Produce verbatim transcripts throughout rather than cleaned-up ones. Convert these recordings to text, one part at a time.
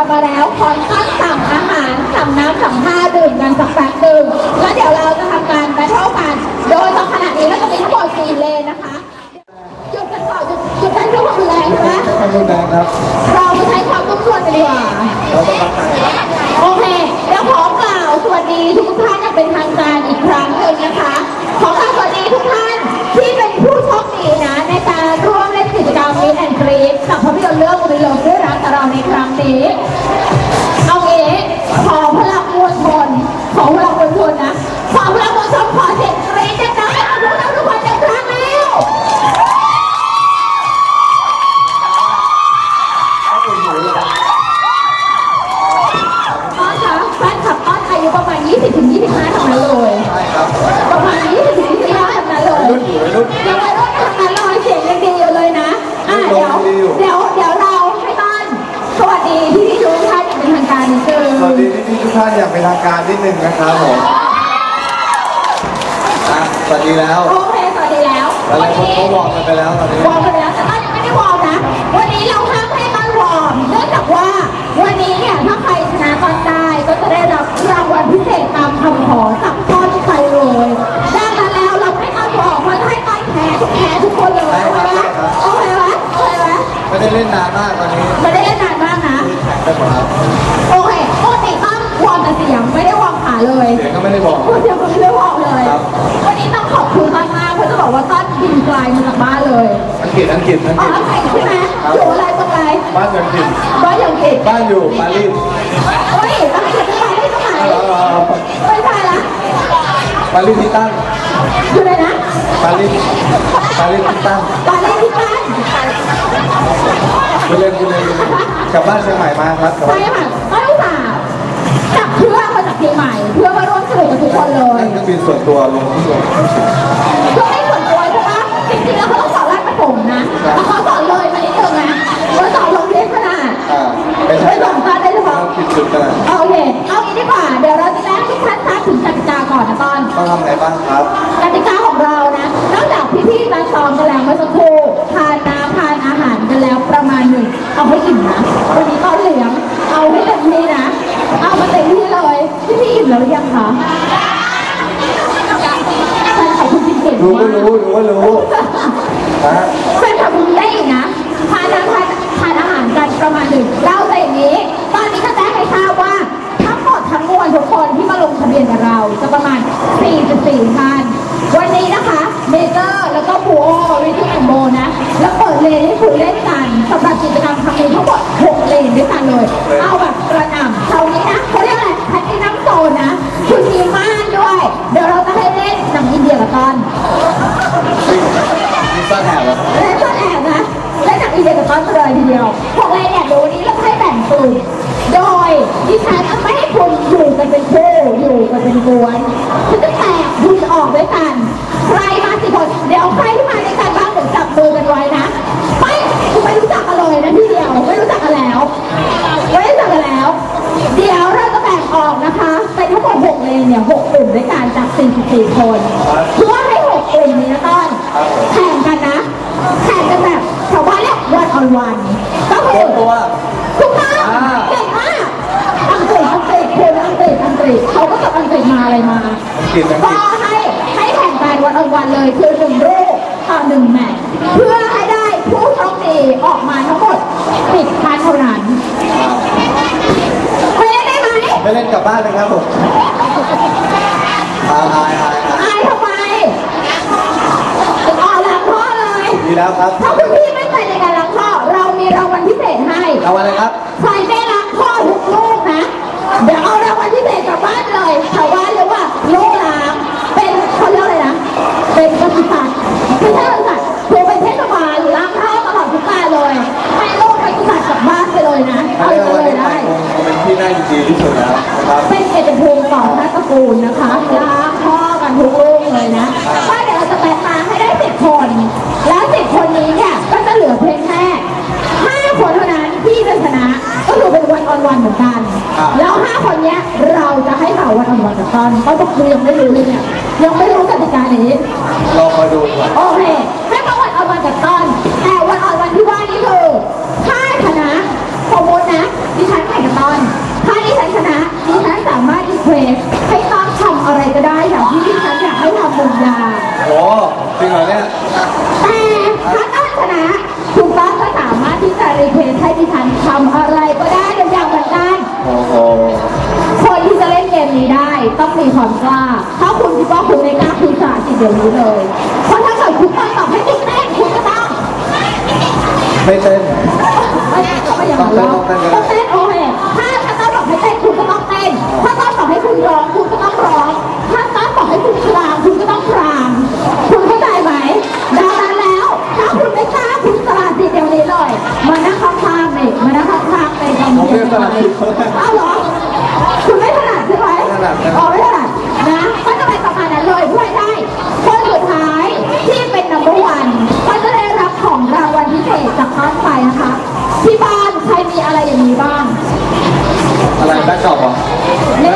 บมาแล้วขอต้อนสั่งอาหารสั่งน้ำสั่งผ้าดื่มกันสักแป๊บหนึ่งแล้วเดี๋ยวเราจะทำการแบทเทิลกันโดยตอนขณะนี้เราจะมีทั้งหมดสี่เลนนะคะจุดกันก่อนจุดจุดกันด้วยความรุนแรงใช่ไหมความรุนแรงครับเราจะใช้ความนุ่มนวลกันดีกว่าโอเคเดี๋ยวขอกล่าวสวัสดีทุกท่านอย่างเป็นทางการอีกครั้งหนึ่งนะคะขอกล่าวสวัสดีทุกท่านที่เป็นผู้โชคดีนะในการร่วมเล่นกิจกรรมมิสแอนด์กรีดกับภาพยนตร์เรื่องอุบิโลด้วยรักกับเราในครั้งนี้เอางี้ขอพลังมวลชนขอพลังมวลชนนะขอพลังมวลชนขอเสียงกรีดจะได้เอาพวกเราทุกคนจะครั้งแล้วต้อนคะแฟนคลับต้อนอายุประมาณ ยี่สิบถึงยี่สิบห้า ทั้งนั้นเลยประมาณ ยี่สิบถึงยี่สิบห้า ทั้งนั้นเลยยังวัยรุ่นทั้งนั้นเลยเสียงยังดีอยู่เลยนะอ่ะเดี๋ยวเดี๋ยวเดี๋ยวเราให้ต้อนสวัสดีพี่พี่ทุกท่านอย่างเป็นทางการนิดนึงสวัสดีพี่พี่ทุกท่านอย่างเป็นทางการนิดนึงนะครับผมสวัสดีแล้วโอเคสวัสดีแล้ววันนี้เขาวอร์มกันไปแล้วตอนนี้วอร์มไปแล้วแต่ต้อนยังไม่ได้วอร์มนะวันนี้เราห้ามให้ต้อนวอร์มเนื่องจากว่าวันนี้เนี่ยถ้าใครชนะต้อนได้ก็จะได้รับรางวัลพิเศษตามคำขอจากต้อนใครเลยดังนั้นแล้วเราไม่ต้อนวอร์มเพราะให้ต้อนแพ้ทุกแพ้ทุกคนเลยโอเคไหมโอเคไหมโอเคไหมไม่ได้เล่นนานมากตอนนี้ไม่ได้เล่นนานมากนะโอเคปกติต้อนวอร์มแต่เสียงไม่ได้วอร์มขาเลยเสียงก็ไม่ได้บอกเสียงก็ไม่ได้วอร์มเลยวันนี้ต้องขอบคุณต้อนมากเพราะจะบอกว่าต้อนบินไกลมาจากบ้านเลยอังกฤษอังกฤษอังกฤษอ๋ออังกฤษใช่ไหมอยู่อะไรตรงไหนบ้านอังกฤษบ้านอังกฤษบ้านอยู่ปารีสโอ้ยอังกฤษจะไปได้ตรงไหนไม่ใช่ละปารีสที่ตั้งอยู่ไหนนะปารีสปารีสที่ตั้งปารีสที่ตั้งคุณเล่นคุณเล่นกลับบ้านเชียงใหม่มาครับใช่ค่ะก็รู้จักจับเพื่อมาจากเชียงใหม่เพื่อมาร่วมสนุกกับทุกคนเลยนั่นก็บินส่วนตัวลงที่ลงเพื่อไม่ส่วนตัวใช่ปะจริงๆแล้วเขาต้องสอนรัฐประถมนะแล้วเขาสอนเลยมานิดนึงนะแล้วสอนลงเรียนขนาดไม่ใช่สอนตาได้หรือเปล่าผิดจุดขนาดโอเคเอางี้ดีกว่าเดี๋ยวเราจะแจ้งทุกท่านทราบถึงกติกาก่อนนะตอนต้องทำอะไรบ้างครับกติกาของเรานะนอกจากพี่ๆมาซ้อมกันแล้วเมื่อสักครู่ทานน้ำทานอาหารกันแล้วประมาณหนึ่งเอาให้อิ่มนะวันนี้ต้อนเหลืองเอาให้เต็มที่นะเอามาเต็มที่เลยพี่ๆอิ่มแล้วหรือยังคะแฟนคลับคุณจริงเก่งรู้ก็รู้รู้ก็รู้แฟนคลับคุณได้อีกนะทานน้ำทานทานอาหารกันประมาณหนึ่งเราแต่อย่างนี้ตอนนี้จะแจ้งให้ทราบว่าทั้งหมดทั้งมวลทุกคนที่มาลงทะเบียนกับเราจะประมาณสี่สิบสี่ท่านวันนี้นะคะเมเจอร์แล้วก็พูโอวิธีแอนโบนะแล้วเปิดเลนให้คุณเล่นกันสำหรับกิจกรรมครั้งนี้ทั้งหมดหกเลนด้วยกันเลยเอาแบบกระหน่ำคราวนี้นะเขาเรียกอะไรแพทตินัมโซนนะคุณมีม่านด้วยเดี๋ยวเราจะให้เล่นหนังอินเดียกับตอนมีซ่อนแอบเหรอเล่นซ่อนแอบนะเล่นหนังอินเดียกับตอนเลยทีเดียวหกเลนเนี่ยเดี๋ยววันนี้เราให้แบ่งกลุ่มโดยดิฉันไม่ให้คุณอยู่กันเป็นคู่อยู่กันเป็นกวนฉันจะแตกคุณออกด้วยกันใครมาสิคนเดี๋ยวใครที่มาด้วยกันบ้างเดี๋ยวจับมือกันไว้นะไม่คุณไม่รู้จักกันเลยนะที่เดียวไม่รู้จักกันแล้วไม่รู้จักกันแล้วเดี๋ยวเราจะแบ่งออกนะคะเป็นทั้งหมดหกเลนเนี่ยหกกลุ่มด้วยกันจากสี่สิบสี่คนเพื่อให้หกกลุ่มนี้นะต้นแข่งกันนะแข่งกันแบบชาวบ้านเรียกวันออนวันก็คือทุกท่านเก่งมากอังกฤษอังกฤษคนอังกฤษอังกฤษเขาก็จากอังกฤษมาอะไรมาก็ให้ให้แข่งกันวันออนวันเลยคือหนึ่งรูปต่อหนึ่งแมตช์เพื่อให้ได้ผู้โชคดีออกมาทั้งหมดสิบท่านเท่านั้นไม่เล่นได้ไหมไม่เล่นกลับบ้านเลยครับผมอายอายอายอายทำไมอ๋อล้างท่อเลยดีแล้วครับถ้าคุณพี่ไม่ใจในการล้างท่อเรามีรางวัลพิเศษให้รางวัลอะไรครับใครไม่ล้างท่อทุกลูกนะเดี๋ยวเอารางวัลพิเศษกลับบ้านเลยชาวบ้านเรียกว่าลูกล้างเป็นเขาเรียกอะไรนะเป็นบริษัทไม่ใช่บริษัทคือเป็นเทศบาลล้างท่อตลอดทุกการเลยให้ลูกบริษัทกลับบ้านไปเลยนะเอาไปเลยได้เป็นที่น่ายินดีที่สุดแล้วนะครับเป็นเกียรติภูมิต่อพระตระกูลนะคะล้างท่อกันทุกลูกเลยนะว่าเดี๋ยวเราจะแบ่งมาให้ได้สิบคนแล้วสิบคนนี้เนี่ยก็จะเหลือเพียงแค่ห้าคนเท่านั้นที่จะชนะก็คือเป็นวันออนวันเหมือนกันแล้วห้าคนนี้เราจะให้ข่าววันออนวันกับตอนก็จะคือยังไม่รู้เลยเนี่ยยังไม่รู้กติกานี้รอคอยดูโอเคให้มาวันออนวันกับตอนแต่วันออนวันที่ว่านี้คือถ้าชนะสมมตินะดิฉันแข่งกับตต้นถ้าดิฉันชนะดิฉันสามารถรีเควสให้ต้นทำอะไรก็ได้อย่างที่ดิฉันอยากให้ทำบนยาโอ้จริงเหรอเนี่ยแต่ถ้าต้นชนะคุณต้นก็สามารถที่จะรีเควสให้ดิฉันทำอะไรก็ได้โดยอย่างเหมือนกันโอ้โหคนที่จะเล่นเกมนี้ได้ต้องมีความกล้าถ้าคุณคิดว่าคุณไม่กล้าคุณสาจิตเดี๋ยวนี้เลยเพราะถ้าเกิดคุณต้นตอบให้คุณเต้นคุณก็ต้องไม่เต้นไม่ต้องไปอย่างนั้นแล้วต้องเต้นโอเคถ้าถ้าต้นบอกให้เต้นคุณก็ต้องเต้นถ้าต้นบอกให้คุณร้องคุณก็ต้องร้องถ้าต้นบอกให้คุณคลางคุณก็ต้องคลางคุณเข้าใจไหมดังนั้นแล้วถ้าคุณไม่กล้าคุณสละสิทธิ์เดี๋ยวนี้เลยมานั่งข้างๆนี่มานั่งข้างๆเป็นกำลังใจอ้าวเหรอคุณไม่ถนัดใช่ไหมอ๋อไม่ถนัดนะก็จะไปประมาณนั้นเลยด้วยได้คนสุดท้ายที่เป็น นัมเบอร์ วันก็จะได้รับของรางวัลพิเศษจากบ้านไปนะคะที่บ้านใครมีอะไรอย่างนี้บ้างอะไรแบ็คดรอปเหรอนี่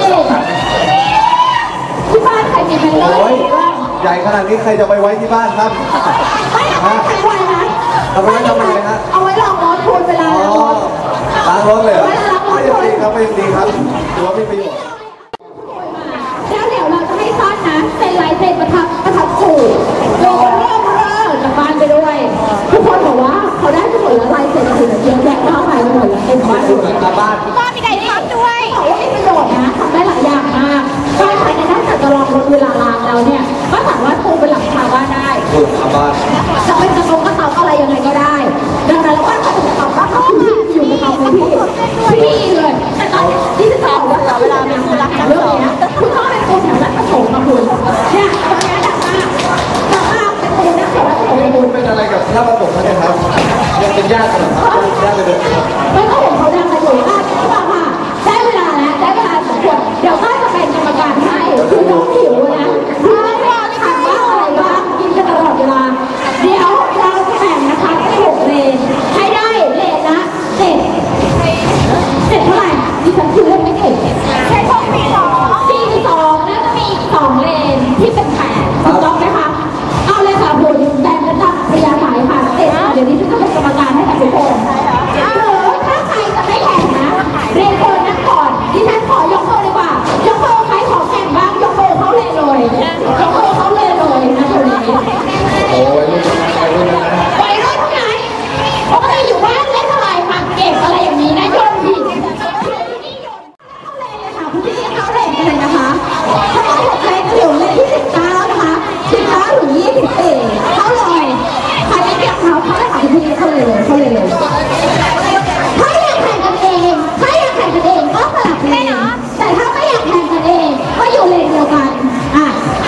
ที่บ้านใครมีเป็นเลโอ้ยยบ้างใหญ่ขนาดนี้ใครจะไปไว้ที่บ้านครับไม่เอาไว้ใช้ไว้นะเอาไว้ทำไมฮะเอาไว้รองรถคุณเวลาอ๋อล้างรถล้างรถเลยเหรอเวลาล้างรไม่ถยังดีครับไม่ยังดีครับถือว่ามีประโยชน์แล้วเดี๋ยวเราจะให้ซ่อนนะเป็นลายเซ็นประทับประทับขู่โดนเริ่มเริ่มจากบ้านไปด้วยทุกคนบอกว่าเขาได้ทั้งหมดแล้วลายเซ็นถึงเยอะแยะมากมายไปหมดแล้วเต็มบ้านเหมือนกับบ้านก็มีไก่ทอดด้วยบอกว่ามีประโยชน์นะทำได้หลายอย่างมากบ้านใครในด้านจัดรองรถเวลาล้างแล้วเนี่ยก็สามารถปูเป็นหลังคาบ้านได้ถูกกับบ้านจะเป็นกระตงกระเตาอะไรยังไงก็ได้ดังนั้นแล้วบ้านเขาจะกระเตาบ้านเขาคืออยู่กระเตาเป็นที่ที่เลยแต่ตอนที่จะบอกว่าเวลาเป็นคุณรักกันเรื่องนี้คุณต้องเป็นคนแถวนั้นประสงค์มาคุณเนี่ยตอนนี้ดังมากดังมากเป็นคนนักสอนของนี่คุคุณ ณเป็นอะไรกับท่าประสงค์เนี่ยครับยังเป็นญาติกันเหรอครับญาติกันเลยครับไม่ก็เห็นเขาดังกันอยู่อ่ะนี่บอกค่ะได้เวลาแล้วได้เวลาสมควรเดี๋ยวก็จะเป็นกรรมการให้คุณน้องหิวนะคุณน้องรอถามว่าอะไรบ้างกินกันตลอดเวลาเดี๋ยวเราจะแบ่งนะคะเป็นหกเลนให้ได้เลนละเจ็ดเจ็ดเท่าไหร่ดิฉันคือเล่นไม่เก่งแค่ช่องสี่สองสี่สองแล้วก็มีอีกสองเลนที่เป็นแปดถูกต้องไหมคะเอาเลยค่ะคุณแบ่งกันตามระยะสายค่ะเจ็ดเดี๋ยวนี้ฉันจะเป็นกรรมการให้กับทุกคนหรือถ้าใครจะไม่แข่งนะเรียนเชิญนั่งก่อนดิฉันขอยกมือดีกว่ายกมือใครขอแข่งบ้างยกมือเขาเลยเลยยกมือเขาเลยเลยนะคนนี้โอ้ยรุ่นรุ่นนั้นนะวัยรุ่นทั้งนั้นปกติอยู่บ้านเล่นอะไรหมากเก็บอะไรอย่างนี้นะโยนหินเข้าเลยเลยค่ะคุณพี่เข้าเลยกันเลยนะคะถ้าหกเลนถึงเลนที่สิบเก้านะคะสิบเก้าถึงยี่สิบสี่เข้าเลยใครไม่เก็บเท้าเข้าเลยค่ะคุณพี่เข้าเลยเลยเข้าเลยเลยถ้าอยากแข่งกันเองถ้าอยากแข่งกันเองก็สลับเลนแต่ถ้าไม่อยากแข่งกันเองก็อยู่เลนเดียวกันอ่ะ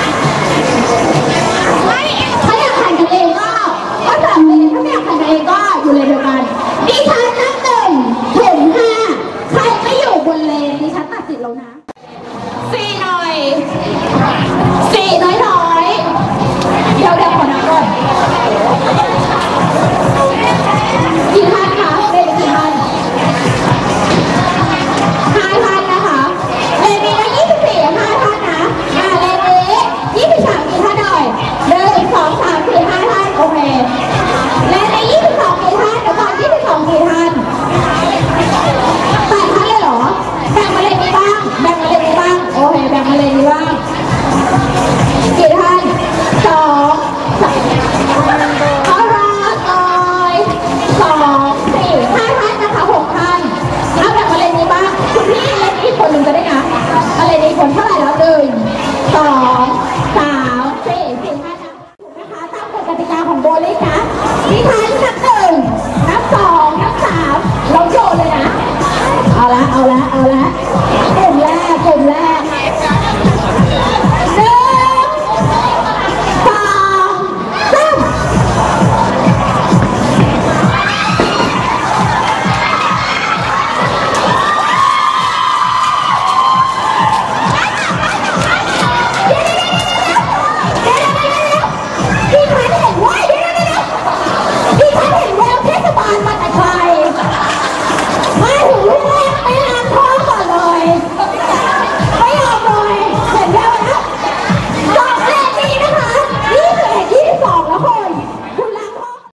ถ้าอยากแข่งกันเองก็ก็สลับเลนถ้าไม่อยากแข่งกันเองก็อยู่เลนเดียวกันดิฉันนับหนึ่งถึงห้าใครไม่อยู่บนเลนดิฉันตัดสินแล้วนะสี่หน่อยสี่น้อยน้อยเดี๋ยวเดี๋ยวขอนับก่อนกี่ท่านคะเลนกี่ท่านห้าท่านนะคะเลนนี้นะยี่สิบสี่ห้าท่านนะอ่าเลนนี้ยี่สิบสามกี่ท่านหน่อยหนึ่งสองสามสี่ห้าท่านโอเคเลนนี้ยี่สิบสองกี่ท่านเดี๋ยวก่อนยี่สิบสองกี่ท่านแปดท่านเลยเหรอแบ่งมาเลนนี้บ้างแบ่งมาเลนนี้บ้างโอเคแบ่งมาเลนนี้บ้างกี่ท่านสองสามเอาละเลยสองสี่ห้าท่านนะคะหกท่านเอาแบ่งมาเลนนี้บ้างคุณพี่เลนนี้คนหนึ่งจะได้นะมาเลนนี้คนเท่าไหร่แล้วหนึ่งสองสามสี่สี่ห้านะถูกนะคะตามกฎกติกาของโบลิ่งนะดิฉันนับหนึ่งนับสองนับสามเราโยนเลยนะเอาละเอาละเอาละ